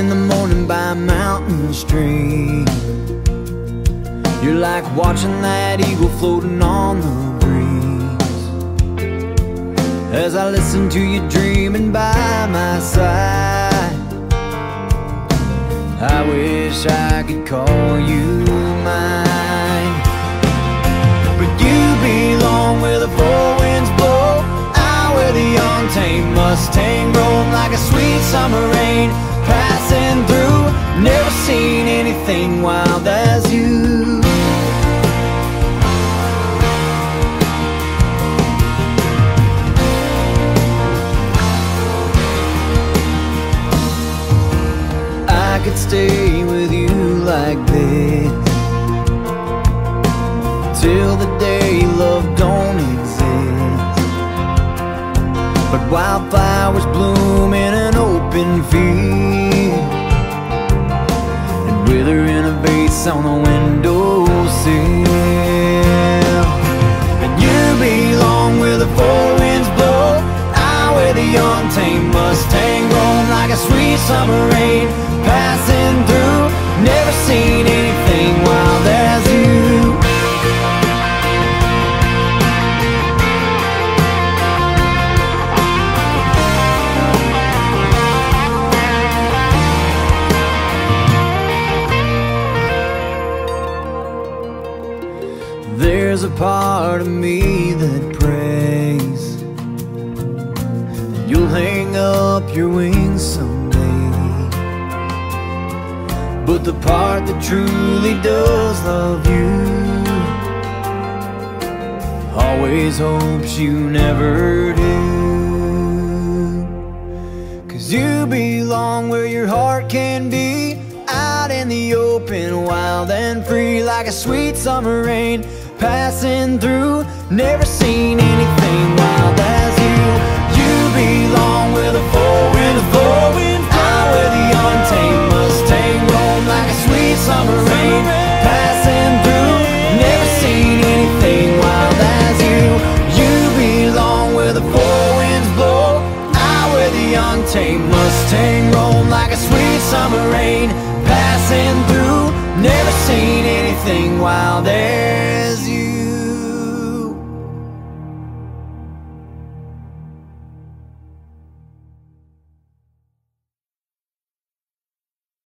in the morning by a mountain stream. You're like watching that eagle floating on the breeze. As I listen to you dreaming by my side, I wish I could call you mine. But you belong where the four winds blow, out where the young tame Mustang roam like a sweet summer rain passing through. Never seen anything wild as you. I could stay with you like this till the day love don't exist. But wildflowers bloom in an open field and wither in a vase on a windowsill. And you belong where the four winds blow, out where the young tame Mustang roam like a sweet summer rain passing through. Never seen anything wild as you. There's a part of me that prays that you'll hang up your wings someday. But the part that truly does love you always hopes you never do. 'Cause you belong where your heart can be, out in the open, wild and free, like a sweet summer rain passing through. Never seen anything wild as you. You belong where the four winds blow, out where the untamed Mustang roam like a sweet summer rain passing through. Never seen anything wild as you. You belong where the four winds blow, out where the untamed Mustang roam like a sweet summer rain passing through. Never seen anything wild as